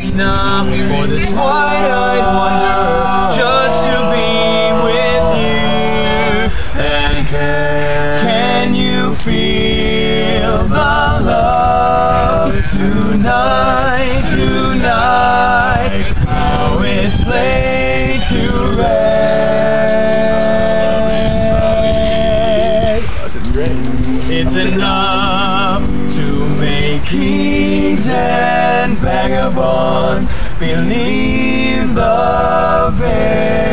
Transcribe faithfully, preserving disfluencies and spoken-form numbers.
enough for this wide-eyed wanderer just to be with you. And can, can you feel the love tonight, tonight, how it's laid to rest? It's enough to make kings and vagabonds believe the veil.